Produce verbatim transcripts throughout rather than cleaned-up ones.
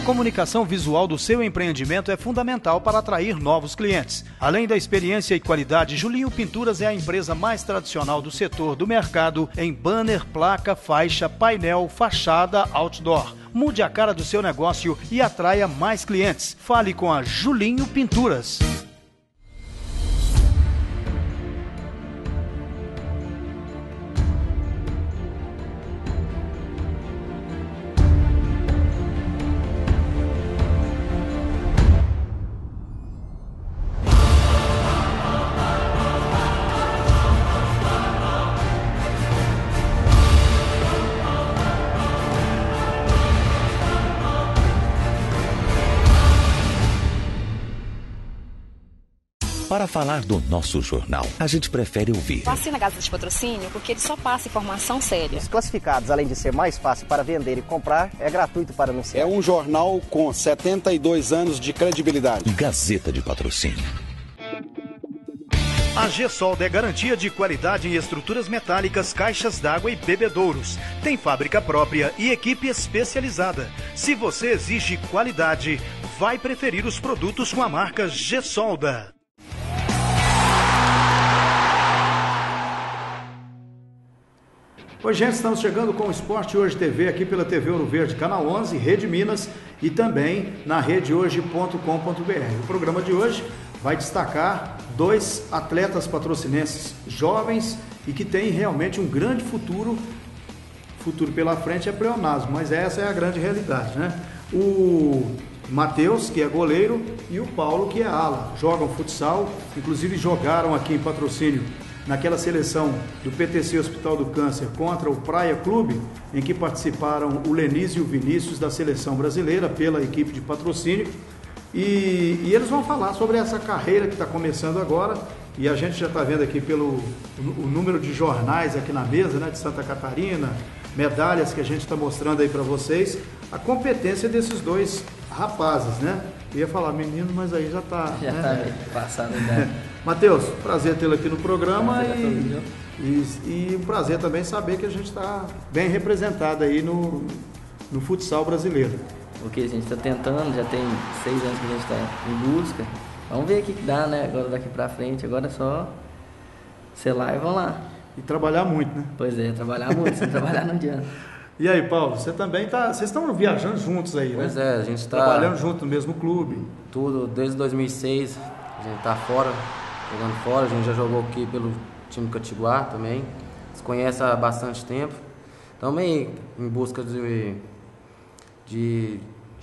comunicação visual do seu empreendimento é fundamental para atrair novos clientes. Além da experiência e qualidade, Julinho Pinturas é a empresa mais tradicional do setor do mercado em banner, placa, faixa, painel, fachada, outdoor. Mude a cara do seu negócio e atraia mais clientes. Fale com a Julinho Pinturas. Para falar do nosso jornal, a gente prefere ouvir. Assina a Gazeta de Patrocínio porque ele só passa informação séria. Os classificados, além de ser mais fácil para vender e comprar, é gratuito para anunciar. É um jornal com setenta e dois anos de credibilidade. Gazeta de Patrocínio. A G-Solda é garantia de qualidade em estruturas metálicas, caixas d'água e bebedouros. Tem fábrica própria e equipe especializada. Se você exige qualidade, vai preferir os produtos com a marca G-Solda. Oi, gente, estamos chegando com o Esporte Hoje T V aqui pela T V Ouro Verde, Canal onze, Rede Minas e também na rede hoje ponto com ponto b r. O programa de hoje vai destacar dois atletas patrocinenses jovens e que têm realmente um grande futuro, futuro pela frente é pleonasmo, mas essa é a grande realidade, né? O Matheus, que é goleiro, e o Paulo, que é ala, jogam futsal, inclusive jogaram aqui em Patrocínio naquela seleção do P T C Hospital do Câncer contra o Praia Clube, em que participaram o Lenise e o Vinícius da seleção brasileira pela equipe de Patrocínio. E, e eles vão falar sobre essa carreira que está começando agora, e a gente já está vendo aqui pelo o, o número de jornais aqui na mesa, né, de Santa Catarina, medalhas que a gente está mostrando aí para vocês, a competência desses dois rapazes, né? Eu ia falar menino, mas aí já está... Já está né? passado, né? Matheus, prazer tê-lo aqui no programa e, e, e um prazer também saber que a gente está bem representado aí no, no futsal brasileiro. Porque a gente está tentando, já tem seis anos que a gente está em busca. Vamos ver o que dá, né? Agora daqui para frente, agora é só ser lá e vamos lá. E trabalhar muito, né? Pois é, trabalhar muito, se trabalhar não adianta. E aí, Paulo, você também tá, vocês estão viajando juntos aí, pois né? Pois é, a gente está trabalhando junto no mesmo clube. Tudo, desde dois mil e seis, a gente está fora, jogando fora, a gente já jogou aqui pelo time Catiguá também, se conhece há bastante tempo. Também em busca de, de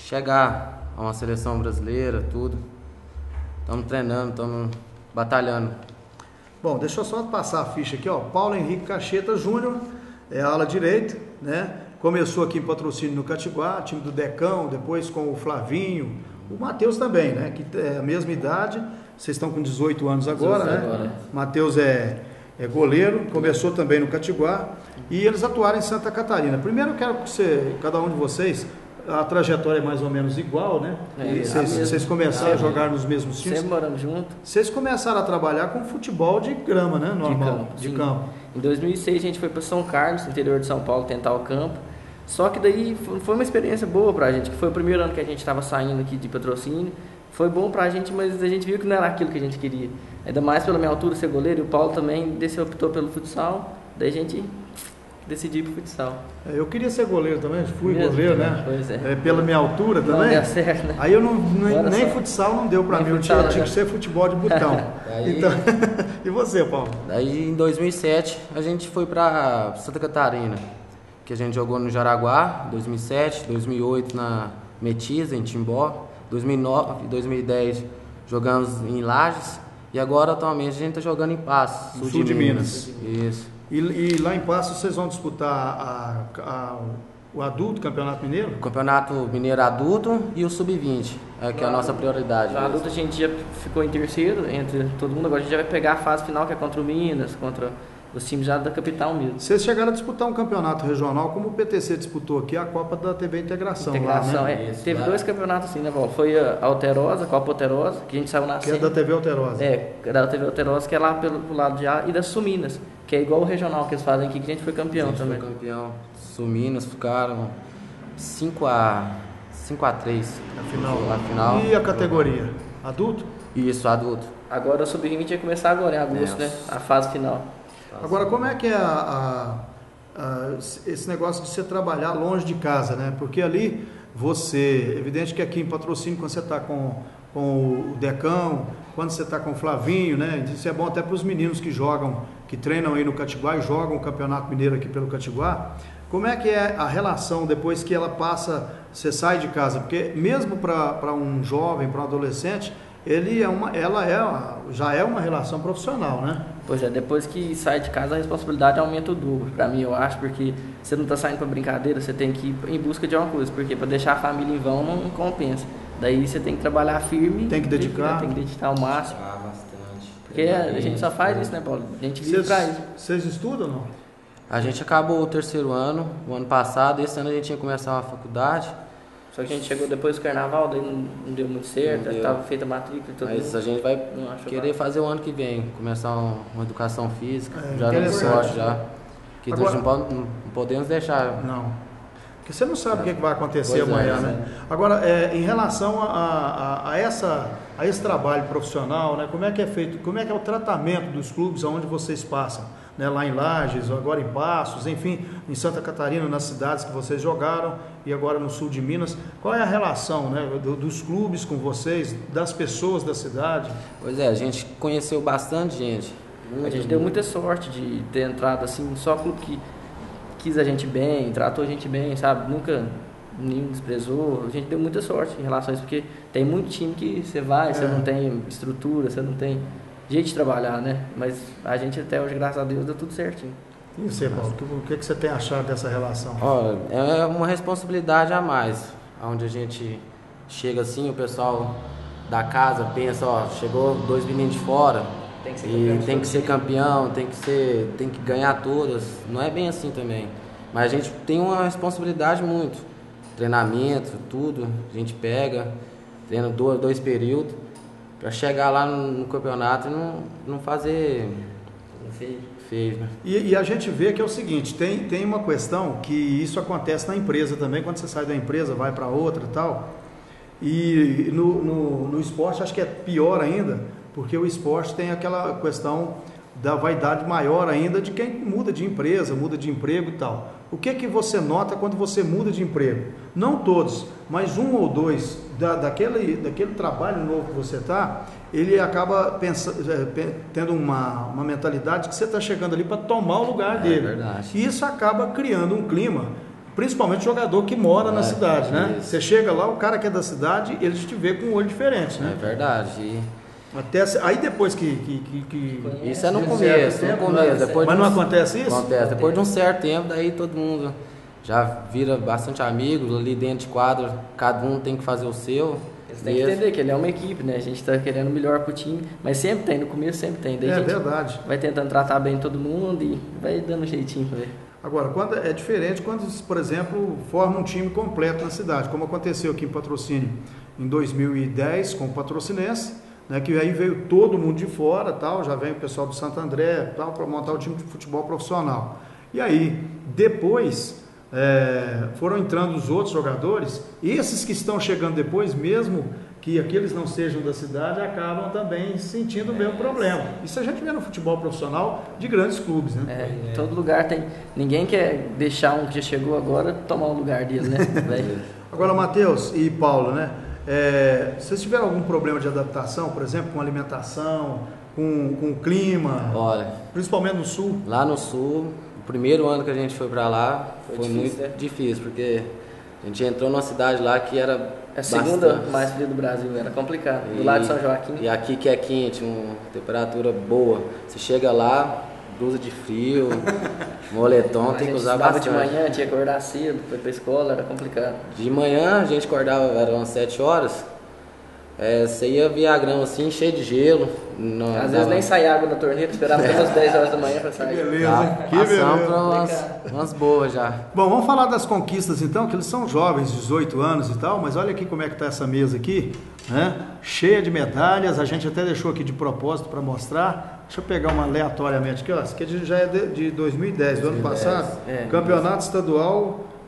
chegar a uma seleção brasileira, tudo. Estamos treinando, estamos batalhando. Bom, deixa eu só passar a ficha aqui, ó. Paulo Henrique Cacheta Júnior, é ala direita, né? Começou aqui em Patrocínio no Catiguá, time do Decão, depois com o Flavinho, o Matheus também, né? Que é a mesma idade, vocês estão com dezoito anos agora, né? Agora. Matheus é, é goleiro, começou também no Catiguá e eles atuaram em Santa Catarina. Primeiro eu quero que você, cada um de vocês, a trajetória é mais ou menos igual, né? É, vocês, vocês começaram a jogar nos mesmos times. Sempre morando junto. Vocês começaram a trabalhar com futebol de grama, né? Normal, de campo. De campo. Em dois mil e seis a gente foi para São Carlos, interior de São Paulo, tentar o campo. Só que daí foi uma experiência boa pra gente, que foi o primeiro ano que a gente estava saindo aqui de Patrocínio. Foi bom pra gente, mas a gente viu que não era aquilo que a gente queria. Ainda mais pela minha altura ser goleiro, e o Paulo também desse optou pelo futsal. Daí a gente decidiu ir pro futsal. Eu queria ser goleiro também, fui Mesmo, goleiro, né? Pois é. É, pela minha altura também. Não deu certo, né? Aí eu não, nem, nem só... futsal não deu pra nem mim, eu futsal, tinha, tinha né? que ser futebol de botão. Daí... Então... E você, Paulo? Daí em dois mil e sete a gente foi pra Santa Catarina, que a gente jogou no Jaraguá, dois mil e sete, dois mil e oito na Metiza, em Timbó, dois mil e nove e dois mil e dez jogamos em Lages e agora atualmente a gente está jogando em Passos, sul, sul de, de Minas. Minas. Isso. E, e lá em Passos vocês vão disputar a, a, o adulto, Campeonato Mineiro? O Campeonato Mineiro adulto e o sub vinte, é que é a nossa prioridade. O adulto a gente já ficou em terceiro entre todo mundo, agora a gente já vai pegar a fase final que é contra o Minas, contra os times já da capital mesmo. Vocês chegaram a disputar um campeonato regional, como o P T C disputou aqui, a Copa da T V Integração. Integração, lá, né? é. Isso, teve lá. Dois campeonatos assim, né, Paulo? Foi a Alterosa, a Copa Alterosa, que a gente saiu na Que é da T V Alterosa. É, da T V Alterosa, que é lá pelo, pelo lado de A, e da Suminas, que é igual o regional que eles fazem aqui, que a gente foi campeão a gente também. Foi campeão. Suminas ficaram cinco a cinco a três. Na final. Na final. E a categoria? Adulto? Isso, adulto. Agora o sub vinte vai começar agora, em agosto, É. né? A fase final. Agora, como é que é a, a, a, esse negócio de você trabalhar longe de casa, né? Porque ali você, evidente que aqui em Patrocínio, quando você está com, com o Decão, quando você está com o Flavinho, né? Isso é bom até para os meninos que jogam, que treinam aí no Catiguá e jogam o Campeonato Mineiro aqui pelo Catiguá. Como é que é a relação depois que ela passa, você sai de casa? Porque mesmo para um jovem, para um adolescente, ele é uma, ela é, já é uma relação profissional, né? Pois é, depois que sai de casa a responsabilidade aumenta o dobro, pra mim eu acho, porque você não tá saindo pra brincadeira, você tem que ir em busca de uma coisa, porque pra deixar a família em vão não, não compensa. Daí você tem que trabalhar firme, tem que dedicar, tem que dedicar ao máximo. Ah, bastante. Porque a gente só faz isso, né, Paulo? A gente vive pra isso. Vocês estudam ou não? A gente acabou o terceiro ano, o ano passado, esse ano a gente ia começar uma faculdade. Só que a gente chegou depois do carnaval, daí não, não deu muito certo, estava feita a matrícula e tudo. Mas a gente vai querer fazer o ano que vem, começar uma, uma educação física, é, já no sorte já. Que Agora, nós não, não podemos deixar. Não. Porque você não sabe o que, é que vai acontecer pois amanhã, é, né? É. Agora, é, em relação a, a, a, essa, a esse trabalho profissional, né? Como é que é feito, como é que é o tratamento dos clubes onde vocês passam? Né, lá em Lages, agora em Passos, enfim, em Santa Catarina, nas cidades que vocês jogaram e agora no sul de Minas. Qual é a relação, né, do, dos clubes com vocês, das pessoas da cidade? Pois é, a gente conheceu bastante gente. A gente deu muita sorte de ter entrado assim, só clube que quis a gente bem, tratou a gente bem, sabe? Nunca nenhum desprezou. A gente deu muita sorte em relação a isso, porque tem muito time que você vai, é. você não tem estrutura, você não tem jeito de trabalhar, né? Mas a gente até hoje, graças a Deus, deu tudo certinho. E você, Paulo, o que, que você tem achado dessa relação? Ó, é uma responsabilidade a mais, onde a gente chega assim, o pessoal da casa pensa, ó, chegou dois meninos de fora, tem que ser e campeão, tem que ser campeão, tem que ser, tem que ganhar todas. Não é bem assim também. Mas a gente tem uma responsabilidade muito. Treinamento, tudo, a gente pega, treina dois, dois períodos. Pra chegar lá no, no campeonato e não, não fazer feio. feio né? e, e a gente vê que é o seguinte, tem, tem uma questão que isso acontece na empresa também, quando você sai da empresa, vai para outra e tal, e no, no, no esporte acho que é pior ainda, porque o esporte tem aquela questão da vaidade maior ainda de quem muda de empresa, muda de emprego e tal. O que que você nota quando você muda de emprego? Não todos, mas um ou dois da, daquele, daquele trabalho novo que você está, ele acaba pensando, tendo uma, uma mentalidade que você está chegando ali para tomar o lugar dele. É verdade. E isso acaba criando um clima, principalmente jogador que mora é, na cidade, né? Isso. Você chega lá, o cara que é da cidade, ele te vê com um olho diferente, né? É verdade. E... Até, aí depois que... que, que, que isso é no começo, no começo. Depois mas de não um, acontece isso? Acontece. Depois de um certo tempo, daí todo mundo já vira bastante amigos ali dentro de quadro, cada um tem que fazer o seu. Você tem que entender que ele é uma equipe, né? A gente está querendo melhor pro time, mas sempre tem, no começo sempre tem. Daí é a gente verdade. Vai tentando tratar bem todo mundo e vai dando um jeitinho pra ver. Agora, quando é diferente quando, por exemplo, forma um time completo na cidade, como aconteceu aqui em Patrocínio em dois mil e dez com o Patrocinense, né, que aí veio todo mundo de fora, tal, já vem o pessoal do Santo André, tal, para montar o time de futebol profissional. E aí, depois, é, foram entrando os outros jogadores, esses que estão chegando depois, mesmo que aqueles não sejam da cidade, acabam também sentindo o mesmo problema. Isso a gente vê no futebol profissional de grandes clubes, né? É, em todo lugar tem, ninguém quer deixar um que já chegou agora tomar o lugar dele, né? Agora, Matheus e Paulo, né? É, vocês tiveram algum problema de adaptação, por exemplo, com alimentação, com, com clima? Olha, principalmente no sul? Lá no sul, o primeiro ano que a gente foi para lá foi, foi difícil, muito né? difícil, porque a gente entrou numa cidade lá que era a segunda bastante mais fria do Brasil, era complicado, do e, lado de São Joaquim. E aqui que é quente, uma temperatura boa, você chega lá, blusa de frio, moletom, tem que usar bastante. De manhã, tinha que acordar cedo, foi pra escola, era complicado. De manhã a gente acordava, eram umas sete horas, é, você ia ver a grama assim, cheio de gelo. Não, Às vezes nem saía água na torneira, esperava até umas dez horas da manhã pra sair. Que beleza, tá, que beleza. Umas, umas boas já. Bom, vamos falar das conquistas então, que eles são jovens, dezoito anos e tal, mas olha aqui como é que tá essa mesa aqui, né? Cheia de medalhas, a gente até deixou aqui de propósito para mostrar. Deixa eu pegar uma aleatoriamente aqui, ó. Isso aqui já é de, de dois mil e dez, do ano passado. É, Campeonato Estadual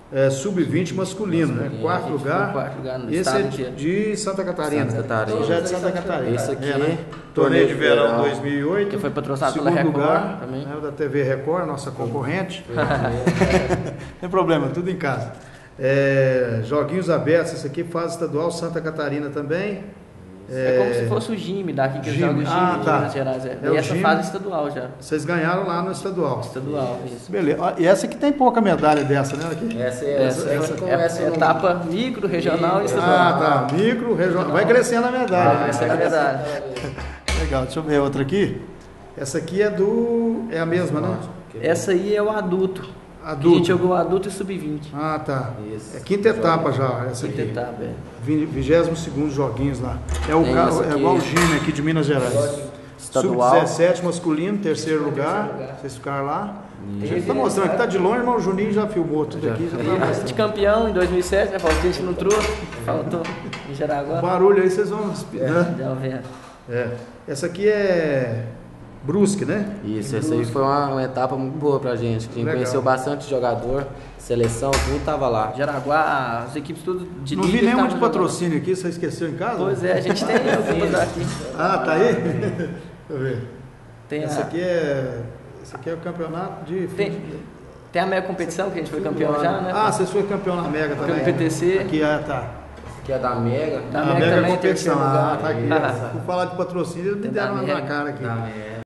é, sub vinte masculino, né? Quarto A gente lugar. ficou quarto lugar no Esse estado é inteiro. de Santa Catarina. Santa Catarina. Projeto de Santa Catarina. Esse aqui, é, né? Torneio de Verão dois mil e oito. Que foi patrocinado pela Segundo Record lugar, também. né, da T V Record, nossa concorrente. Não tem problema, tudo em casa. É, joguinhos abertos, esse aqui fase estadual, Santa Catarina também. É, como se fosse o Gime daqui, que eles Gime. jogam o Gime Ah, de tá. Minas Gerais. É. É E o essa Gime. fase estadual já. Vocês ganharam lá no estadual. Estadual, isso. Beleza. Ah, e essa aqui tem pouca medalha dessa, né? Aqui. Essa é Essa, essa, é, começa é no- etapa micro, regional e estadual. Ah, tá. Micro, regional. Vai crescendo a medalha. Ah, essa é a verdade. Legal, deixa eu ver outra aqui. Essa aqui é do. É a mesma, né? Essa aí é o adulto. Que a Adulto. gente jogou adulto e sub vinte. Ah, tá. Isso. É quinta etapa já, essa Quinta aqui. etapa, é. vigésimo segundo joguinhos lá. É o Tem carro, esse é aqui. igual o Gine aqui de Minas Gerais. Estadual. sub dezessete masculino, terceiro lugar. Vocês ficaram lá. A gente tá mostrando aqui, tá de longe, mas o Juninho já filmou tudo aqui. Já tá A gente mostrando. campeão em dois mil e sete, né? Faltou, a gente não trouxe. Faltou em O Jaraguá. barulho aí vocês vão. Né? Já vendo. É. Essa aqui é Brusque, né? Isso, essa aí foi uma, uma etapa muito boa pra gente. Que a gente Legal. conheceu bastante jogador, seleção, tudo tava lá. Jaraguá, as equipes tudo de Não liga vi nenhum estavam de jogando. patrocínio aqui, você esqueceu em casa? Pois é, a gente tem algumas aqui. Ah, tá aí? Deixa eu ver. Tem Essa a, aqui é. Esse aqui é o campeonato de. tem, tem a mega competição, que a gente foi campeão já, né? Ah, vocês foram campeão na Mega também. Campeão P T C. Aqui, ah, tá. Que é da Mega. Da A Mega Mega também, competição. terceiro lugar. Ah, tá aqui. Ah. Por falar de patrocínio, eles me Da deram na Mega. cara aqui. Da Mega.